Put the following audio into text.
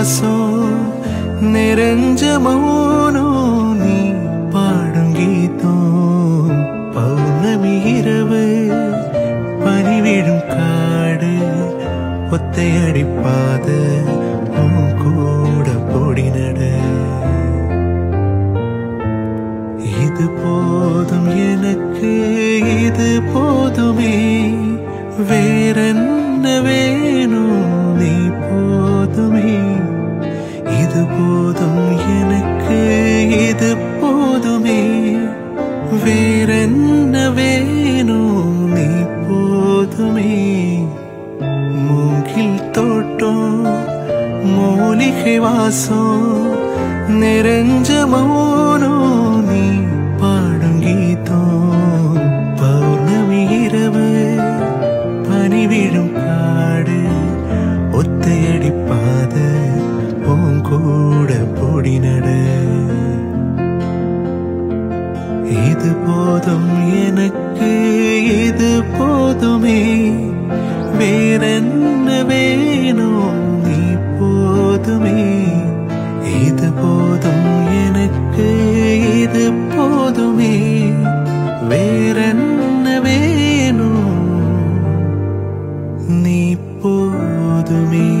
வாசம் நிறைஞ்ச மௌனம் நீ பாடும் கீதம் பௌர்ணமி இரவு பனி விழும் காடு ஒத்தையடிப்பாத உன் கூட பொடி நட இது போதும் எனக்கு இது போதுமே வேறென்ன வேணும் நீ போதுமே இது போதும் எனக்கு இது போதுமே வேறென்ன வேணும் நீ போதுமே மூங்கில் தோட்டம் மூலிகை வாசம் நிறைஞ்ச மௌனம் நீ பாடும் கீதம் பௌர்ணமி இரவு பனி விழும் காடு ஒத்தையடிப்பாத உன் கூட பொடி நட இது போதும் எனக்கு இது போதுமே வேறென்ன வேணும் நீ போதுமே இது போதும் எனக்கு இது போதுமே வேறென்ன வேணும் நீ போதுமே